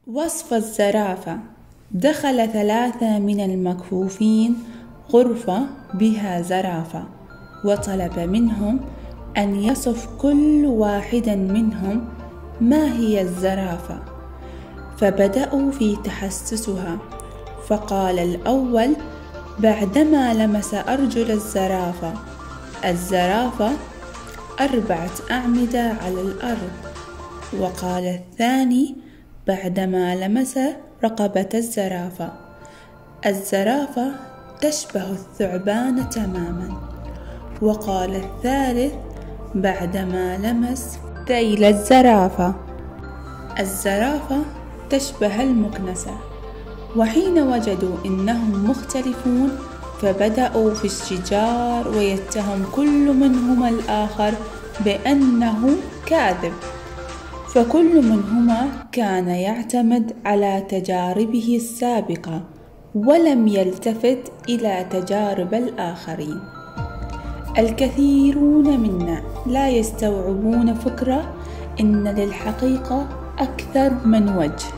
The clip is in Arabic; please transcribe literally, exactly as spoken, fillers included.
وصف الزرافة: دخل ثلاثة من المكفوفين غرفة بها زرافة، وطلب منهم أن يصف كل واحد منهم ما هي الزرافة، فبدأوا في تحسسها. فقال الأول بعدما لمس أرجل الزرافة: الزرافة أربعة أعمدة على الأرض. وقال الثاني بعدما لمس رقبة الزرافة: الزرافة تشبه الثعبان تماما. وقال الثالث بعدما لمس ذيل الزرافة: الزرافة تشبه المكنسة. وحين وجدوا إنهم مختلفون فبدأوا في الشجار، ويتهم كل منهما الآخر بأنه كاذب، فكل منهما كان يعتمد على تجاربه السابقة ولم يلتفت إلى تجارب الآخرين. الكثيرون منا لا يستوعبون فكرة إن للحقيقة أكثر من وجه،